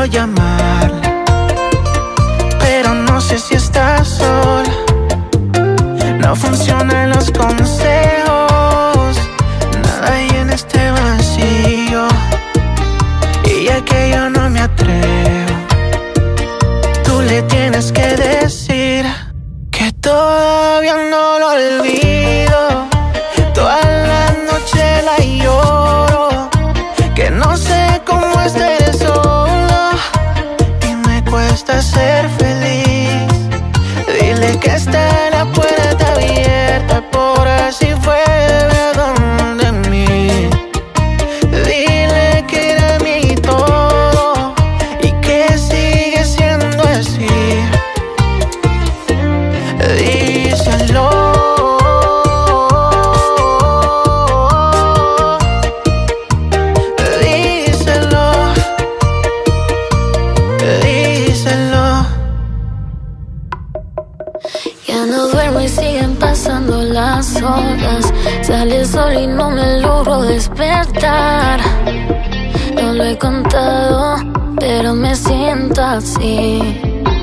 quiero llamarle, pero no sé si estás sola. No funcionan los consejos, nada hay en este vacío, y ya que yo no me atrevo, tú le tienes que decir que todavía no lo olvido. Toda la noche la lloro, que no sé cómo estar solo y me cuesta ser feliz. Dile que está la puerta abierta, por así vuelve donde mí. Dile que era mi todo y que sigue siendo así. Díselo. Ya no duermo y siguen pasando las horas. Sale el sol y no me logro despertar. No lo he contado, pero me siento así.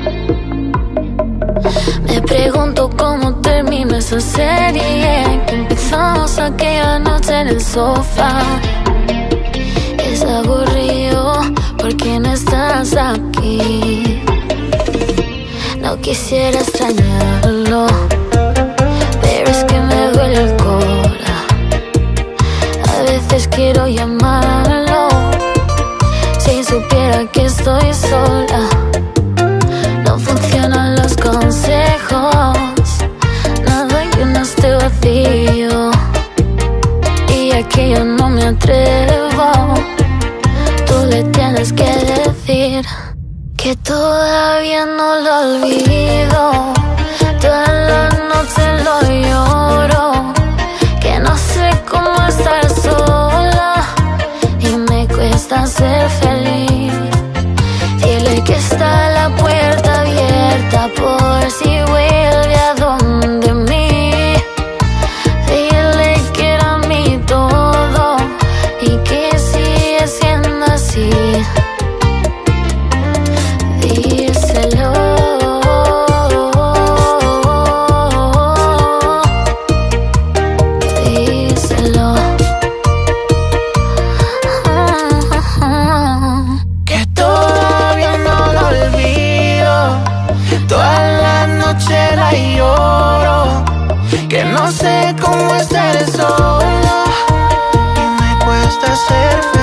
Me pregunto cómo termino esa serie que empezamos aquella noche en el sofá. Es aburrido porque no estás aquí. No quisiera extrañarlo, pero es que me duele el cora. A veces quiero llamarlo, si supiera que estoy sola. No funcionan los consejos, nada llena este vacío, y ya que yo no me atrevo, tú le tienes que decir que todavía no lo olvido. Toda la noche lo lloro, que no sé cómo estar sola y me cuesta ser feliz. Dile que está la puerta abierta por si vuelve a donde mí. Dile que era mi todo y que sigue siendo así. Díselo. Díselo. Que todavía no lo olvido. Toda la noche la lloro, que no sé cómo estar sola y me cuesta ser feliz.